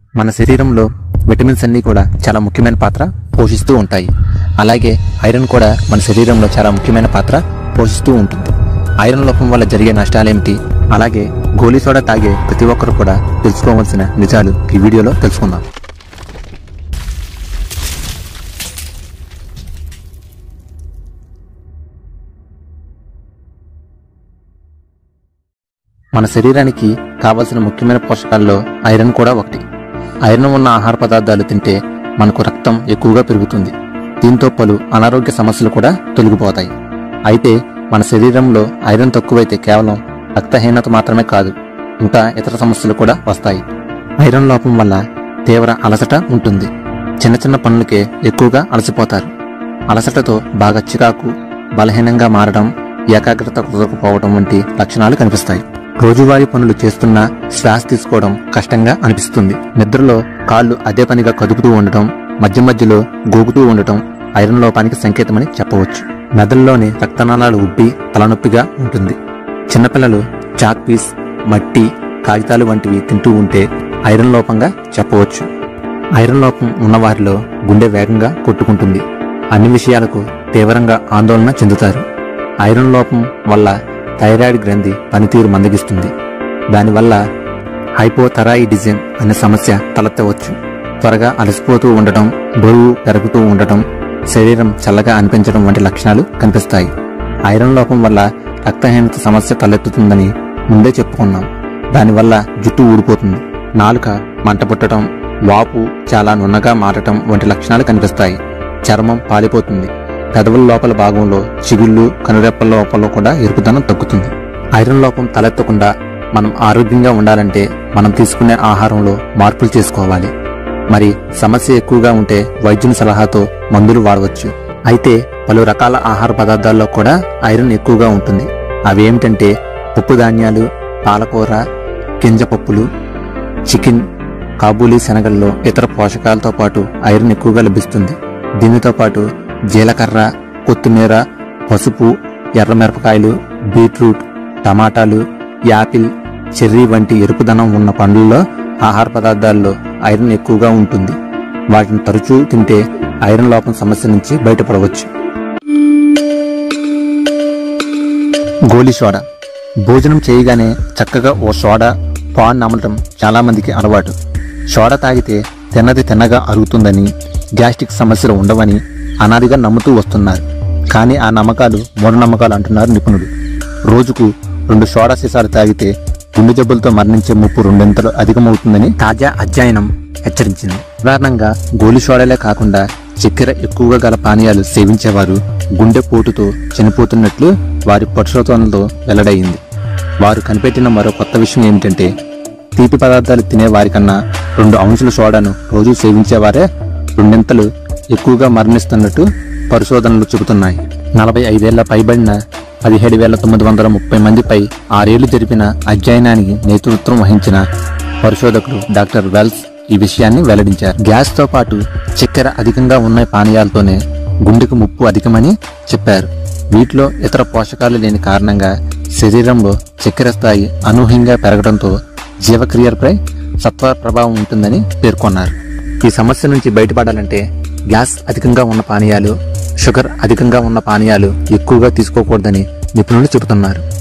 మన శరీరంలో విటమిన్స్ అన్నీ కూడా చాలా ముఖ్యమైన పాత్ర పోషిస్తూ ఉంటాయి. అలాగే ఐరన్ కూడా మన శరీరంలో చాలా ముఖ్యమైన పాత్ర పోషిస్తూ ఉంటుంది. ఐరన్ లోపం వల్ల జరిగే నష్టాలేమిటి, అలాగే గోలీ సోడా తాగే ప్రతి ఒక్కరు కూడా తెలుసుకోవాల్సిన నిజాలు ఈ వీడియోలో తెలుసుకుందాం. మన శరీరానికి కావలసిన ముఖ్యమైన పోషకాల్లో ఐరన్ కూడా ఒకటి. ఐరన్ ఉన్న ఆహార పదార్థాలు తింటే మనకు రక్తం ఎక్కువగా పెరుగుతుంది. దీంతో పలు అనారోగ్య సమస్యలు కూడా తొలగిపోతాయి. అయితే మన శరీరంలో ఐరన్ తక్కువైతే కేవలం రక్తహీనత మాత్రమే కాదు, ఇంకా ఇతర సమస్యలు కూడా వస్తాయి. ఐరన్ లోపం వల్ల తీవ్ర అలసట ఉంటుంది. చిన్న చిన్న పనులకే ఎక్కువగా అలసిపోతారు. అలసటతో బాగా చికాకు, బలహీనంగా మారడం, ఏకాగ్రత కుదరకపోవడం వంటి లక్షణాలు కనిపిస్తాయి. రోజువారీ పనులు చేస్తున్నా శ్వాస తీసుకోవడం కష్టంగా అనిపిస్తుంది. నిద్రలో కాళ్ళు అదే పనిగా కదుపుతూ ఉండటం, మధ్య మధ్యలో గోగుతూ ఉండటం ఐరన్ లోపానికి సంకేతమని చెప్పవచ్చు. మెదడులోని రక్తనాళాలు ఉబ్బి తలనొప్పిగా ఉంటుంది. చిన్నపిల్లలు చాక్ పీస్, మట్టి, కాగితాలు వంటివి తింటూ ఉంటే ఐరన్ లోపంగా చెప్పవచ్చు. ఐరన్ లోపం ఉన్నవారిలో గుండె వేగంగా కొట్టుకుంటుంది. అన్ని విషయాలకు తీవ్రంగా ఆందోళన చెందుతారు. ఐరన్ లోపం వల్ల థైరాయిడ్ గ్రంథి పనితీరు మందగిస్తుంది. దానివల్ల హైపోథైరాయిడిజం అనే సమస్య తలెత్తవచ్చు. త్వరగా అలసిపోతూ ఉండటం, బరువు పెరుగుతూ ఉండటం, శరీరం చల్లగా అనిపించడం వంటి లక్షణాలు కనిపిస్తాయి. ఐరన్ లోపం వల్ల రక్తహీనత సమస్య తలెత్తుతుందని ముందే చెప్పుకున్నాం. దానివల్ల జుట్టు ఊడిపోతుంది, నాలుక మంట పుట్టడం, వాపు చాలా నున్నగా మారటం వంటి లక్షణాలు కనిపిస్తాయి. చర్మం పాలిపోతుంది. పెదవుల లోపల భాగంలో చిగుళ్ళు, కనురెప్పల లోపల కూడా ఎరుపుదనం తగ్గుతుంది. ఐరన్ లోపం తలెత్తకుండా మనం ఆరోగ్యంగా ఉండాలంటే మనం తీసుకునే ఆహారంలో మార్పులు చేసుకోవాలి. మరి సమస్య ఎక్కువగా ఉంటే వైద్యుని సలహాతో మందులు వాడవచ్చు. అయితే పలు రకాల ఆహార పదార్థాల్లో కూడా ఐరన్ ఎక్కువగా ఉంటుంది. అవేమిటంటే పప్పు ధాన్యాలు, పాలకూర, గింజ పప్పులు, చికెన్, కాబూలీ శనగల్లో ఇతర పోషకాలతో పాటు ఐరన్ ఎక్కువగా లభిస్తుంది. దీనితో పాటు జీలకర్ర, కొత్తిమీర, పసుపు, ఎర్రమిరపకాయలు, బీట్రూట్, టమాటాలు, యాపిల్, చెర్రీ వంటి ఎరుపుదనం ఉన్న పండ్లలో ఆహార పదార్థాల్లో ఐరన్ ఎక్కువగా ఉంటుంది. వాటిని తరచూ తింటే ఐరన్ లోపం సమస్య నుంచి బయటపడవచ్చు. గోలీ సోడా. భోజనం చేయగానే చక్కగా ఓ సోడా, పాన్ నమలటం చాలా మందికి అలవాటు. సోడా తాగితే తిన్నది తిన్నగా అరుగుతుందని, గ్యాస్ట్రిక్ సమస్యలు ఉండవని అనాదిగా నమ్ముతూ వస్తున్నారు. కానీ ఆ నమ్మకాలు మూఢనమ్మకాలు అంటున్నారు నిపుణులు. రోజుకు 2 సోడా సీసాలు తాగితే గుండె జబ్బులతో మరణించే ముప్పు 2 అధికమవుతుందని తాజా అధ్యయనం హెచ్చరించింది. సాధారణంగా గోలీ సోడాలే కాకుండా చక్కెర ఎక్కువగా గల పానీయాలు సేవించేవారు గుండె పోటుతో చనిపోతున్నట్లు వారి పరిశోధనలతో వెల్లడయింది. వారు కనిపెట్టిన మరో కొత్త విషయం ఏమిటంటే తీపి పదార్థాలు తినే వారికన్నా 2 ఔన్సుల సోడాను రోజు సేవించేవారే 2 ఎక్కువగా మరణిస్తున్నట్టు పరిశోధనలు చెబుతున్నాయి. 45 ఏళ్ల పైబడిన 17,930 మందిపై 6 ఏళ్లు జరిపిన అధ్యయనానికి నేతృత్వం వహించిన పరిశోధకులు డాక్టర్ వెల్స్ ఈ విషయాన్ని వెల్లడించారు. గ్యాస్ తో పాటు చక్కెర అధికంగా ఉన్న పానీయాలతోనే గుండెకు ముప్పు అధికమని చెప్పారు. వీటిలో ఇతర పోషకాలు లేని కారణంగా శరీరంలో చక్కెర స్థాయి అనూహ్యంగా పెరగడంతో జీవక్రియలపై సత్వర ప్రభావం ఉంటుందని పేర్కొన్నారు. ఈ సమస్య నుంచి బయటపడాలంటే గ్యాస్ అధికంగా ఉన్న పానీయాలు, షుగర్ అధికంగా ఉన్న పానీయాలు ఎక్కువగా తీసుకోకూడదని నిపుణులు చెబుతున్నారు.